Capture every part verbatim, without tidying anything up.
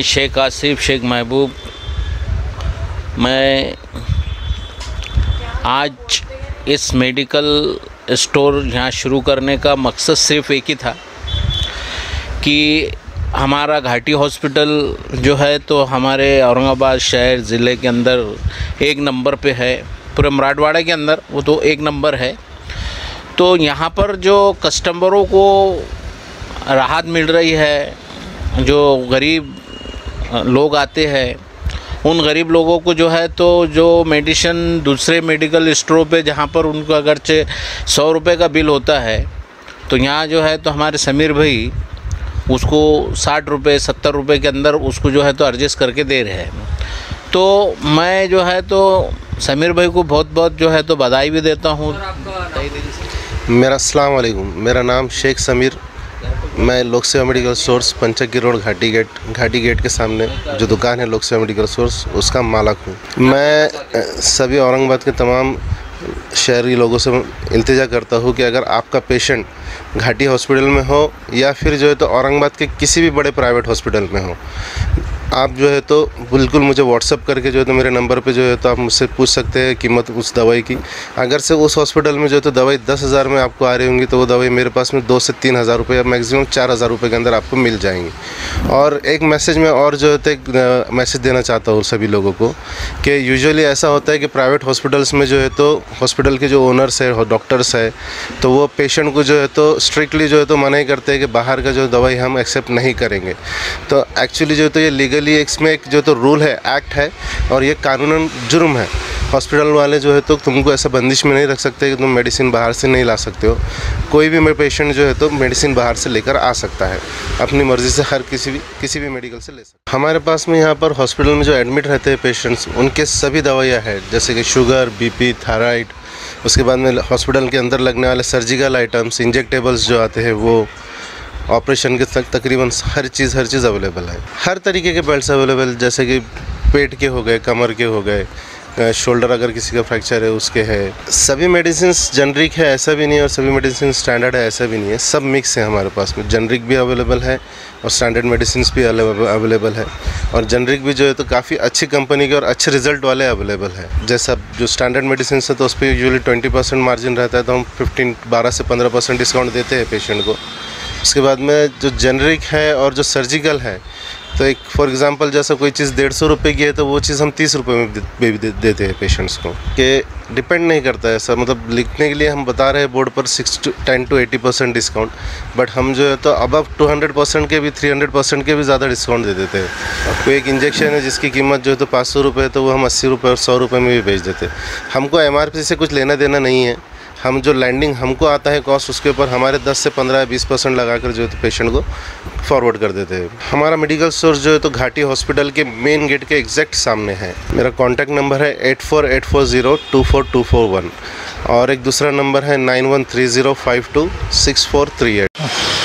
शेख आसिफ शेख महबूब। मैं आज इस मेडिकल स्टोर यहाँ शुरू करने का मकसद सिर्फ एक ही था कि हमारा घाटी हॉस्पिटल जो है तो हमारे औरंगाबाद शहर ज़िले के अंदर एक नंबर पे है, पूरे मराठवाड़ा के अंदर वो तो एक नंबर है। तो यहाँ पर जो कस्टमरों को राहत मिल रही है, जो गरीब लोग आते हैं उन गरीब लोगों को जो है तो जो मेडिसिन दूसरे मेडिकल स्टोरों पे जहाँ पर उनको अगरचे सौ रुपये का बिल होता है तो यहाँ जो है तो हमारे समीर भाई उसको साठ रुपये सत्तर रुपये के अंदर उसको जो है तो एडजस्ट करके दे रहे हैं। तो मैं जो है तो समीर भाई को बहुत बहुत जो है तो बधाई भी देता हूँ। मेरा अस्सलाम वालेकुम, मेरा नाम शेख समीर, मैं Lok Seva medical stores Panchakki road Ghati gate Ghati gate के सामने जो दुकान है लोक सेवा मेडिकल स्टोर्स उसका मालिक हूँ। मैं सभी औरंगाबाद के तमाम शहरी लोगों से इल्तिजा करता हूँ कि अगर आपका पेशेंट घाटी हॉस्पिटल में हो या फिर जो है तो औरंगाबाद के किसी भी बड़े प्राइवेट हॉस्पिटल में हो, आप जो है तो बिल्कुल मुझे व्हाट्सअप करके जो है तो मेरे नंबर पे जो है तो आप मुझसे पूछ सकते हैं कीमत उस दवाई की। अगर से उस हॉस्पिटल में जो है तो दवाई दस हज़ार में आपको आ रही होंगी तो वो दवाई मेरे पास में दो से तीन हज़ार रुपये या मैक्सिमम चार हज़ार रुपये के अंदर आपको मिल जाएंगी। और एक मैसेज में और जो है तो एक मैसेज देना चाहता हूँ सभी लोगों को कि यूजुअली ऐसा होता है कि प्राइवेट हॉस्पिटल्स में जो है तो हॉस्पिटल के जो ओनर्स है, डॉक्टर्स है, तो वो पेशेंट को जो है तो स्ट्रिक्टली जो है तो मना ही करते हैं कि बाहर का जो दवाई हम एक्सेप्ट नहीं करेंगे। तो एक्चुअली जो है तो ये लीगली इसमें एक जो तो रूल है, एक्ट है और ये कानूनन जुर्म है। हॉस्पिटल वाले जो है तो तुमको ऐसा बंदिश में नहीं रख सकते कि तुम मेडिसिन बाहर से नहीं ला सकते हो। कोई भी मेरे पेशेंट जो है तो मेडिसिन बाहर से लेकर आ सकता है, अपनी मर्ज़ी से हर किसी भी किसी भी मेडिकल से ले सकता है। हमारे पास में यहाँ पर हॉस्पिटल में जो एडमिट रहते हैं पेशेंट्स, उनके सभी दवाइयाँ हैं, जैसे कि शुगर, बीपी, थायराइड, उसके बाद में हॉस्पिटल के अंदर लगने वाले सर्जिकल आइटम्स, इंजेक्टेबल्स जो आते हैं वो, ऑपरेशन के तक तकरीबन हर चीज़ हर चीज़ अवेलेबल है। हर तरीके के बेल्ट्स अवेलेबल, जैसे कि पेट के हो गए, कमर के हो गए, शोल्डर अगर किसी का फ्रैक्चर है उसके है। सभी मेडिसिन जेनरिक है ऐसा भी नहीं है और सभी मेडिसिन स्टैंडर्ड है ऐसा भी नहीं है, सब मिक्स है हमारे पास में। जेनरिक भी अवेलेबल है और स्टैंडर्ड मेडिसिन भी अवेलेबल है और जेनरिक भी जो है तो काफ़ी अच्छी कंपनी के और अच्छे रिजल्ट वाले अवेलेबल है। जैसा जो स्टैंडर्ड मेडिसिन है तो उस पर यूजुअली ट्वेंटी परसेंट मार्जिन रहता है, तो हम फिफ्टीन बारह से पंद्रह परसेंट डिस्काउंट देते हैं पेशेंट को। उसके बाद में जो जेनरिक है और जो सर्जिकल है, तो एक फॉर एग्जांपल जैसा कोई चीज़ डेढ़ सौ रुपये की है तो वो चीज़ हम तीस रुपये में भी दे, देते हैं पेशेंट्स को। कि डिपेंड नहीं करता है सर, मतलब लिखने के लिए हम बता रहे हैं बोर्ड पर six to ten to eighty percent discount, but हम जो है तो अबव टू हंड्रेड परसेंट के भी थ्री हंड्रेड परसेंट के भी ज़्यादा डिस्काउंट दे देते हैं। कोई एक इंजेक्शन है जिसकी कीमत जो है तो पाँच सौ रुपये है तो वो हम अस्सी रुपये और सौ रुपये में भी बेच देते हैं। हमको एम आर पी से कुछ लेना देना नहीं है, हम जो लैंडिंग हमको आता है कॉस्ट उसके ऊपर हमारे दस से पंद्रह या बीस परसेंट लगा कर जो है तो पेशेंट को फॉरवर्ड कर देते हैं। हमारा मेडिकल स्टोर जो है तो घाटी हॉस्पिटल के मेन गेट के एग्जैक्ट सामने है। मेरा कॉन्टैक्ट नंबर है eight four eight four zero two four two four one और एक दूसरा नंबर है nine one three zero five two six four three eight.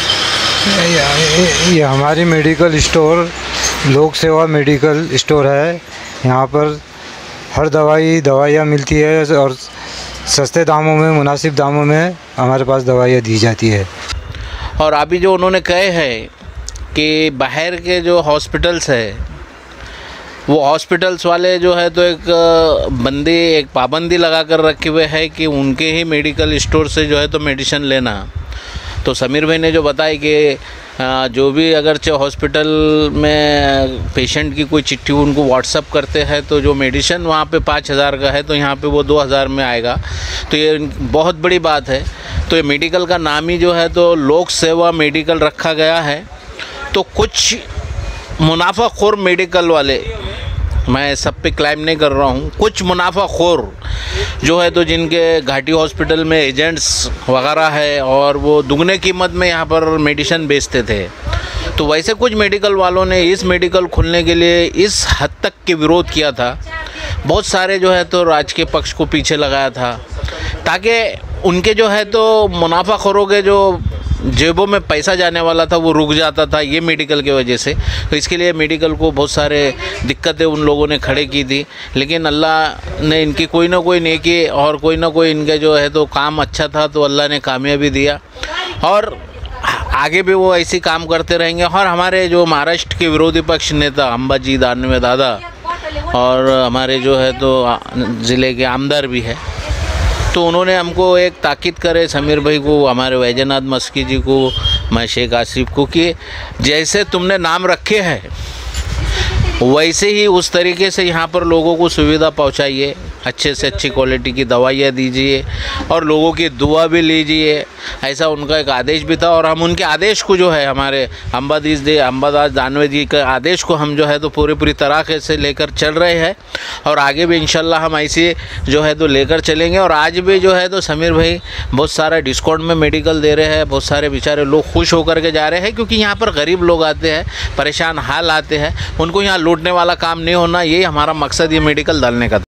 ये हमारी मेडिकल स्टोर लोक सेवा मेडिकल स्टोर है। यहाँ पर हर दवाई दवाइयाँ मिलती है और सस्ते दामों में, मुनासिब दामों में हमारे पास दवाइयाँ दी जाती है। और अभी जो उन्होंने कहे हैं कि बाहर के जो हॉस्पिटल्स है वो हॉस्पिटल्स वाले जो है तो एक बंदी एक पाबंदी लगा कर रखे हुए है कि उनके ही मेडिकल स्टोर से जो है तो मेडिसिन लेना। तो समीर भाई ने जो बताया कि जो भी अगर चाहे हॉस्पिटल में पेशेंट की कोई चिट्ठी उनको व्हाट्सअप करते हैं तो जो मेडिसिन वहाँ पे पाँच हज़ार का है तो यहाँ पे वो दो हज़ार में आएगा, तो ये बहुत बड़ी बात है। तो ये मेडिकल का नाम ही जो है तो लोक सेवा मेडिकल रखा गया है। तो कुछ मुनाफाखोर मेडिकल वाले, मैं सब पे क्लेम नहीं कर रहा हूँ, कुछ मुनाफाखोर जो है तो जिनके घाटी हॉस्पिटल में एजेंट्स वगैरह है और वो दुगने कीमत में यहाँ पर मेडिसिन बेचते थे, तो वैसे कुछ मेडिकल वालों ने इस मेडिकल खुलने के लिए इस हद तक के विरोध किया था। बहुत सारे जो है तो राजकीय पक्ष को पीछे लगाया था ताकि उनके जो है तो मुनाफाखोरों के जो जेबों में पैसा जाने वाला था वो रुक जाता था ये मेडिकल की वजह से। तो इसके लिए मेडिकल को बहुत सारे दिक्कतें उन लोगों ने खड़े की थी, लेकिन अल्लाह ने इनकी कोई ना कोई नेकी और कोई ना कोई इनका जो है तो काम अच्छा था तो अल्लाह ने कामयाबी दिया। और आगे भी वो ऐसे काम करते रहेंगे। और हमारे जो महाराष्ट्र के विरोधी पक्ष नेता अंबाजी दानवे दादा और हमारे जो है तो ज़िले के आमदार भी है, तो उन्होंने हमको एक ताकीद करे समीर भाई को, हमारे वैजनाथ मस्की जी को, मैं शेख आसिफ को, कि जैसे तुमने नाम रखे हैं वैसे ही उस तरीके से यहाँ पर लोगों को सुविधा पहुँचाइए, अच्छे से अच्छी क्वालिटी की दवाइयाँ दीजिए और लोगों की दुआ भी लीजिए। ऐसा उनका एक आदेश भी था और हम उनके आदेश को जो है हमारे अंबादास दे अंबादास दानवे जी के आदेश को हम जो है तो पूरी पूरी तरह से लेकर चल रहे हैं और आगे भी इंशाल्लाह हम ऐसे जो है तो लेकर चलेंगे। और आज भी जो है तो समीर भाई बहुत सारा डिस्काउंट में मेडिकल दे रहे हैं, बहुत सारे बेचारे लोग खुश होकर के जा रहे हैं, क्योंकि यहाँ पर गरीब लोग आते हैं, परेशान हाल आते हैं, उनको यहाँ लूटने वाला काम नहीं होना, यही हमारा मकसद ये मेडिकल डालने का था।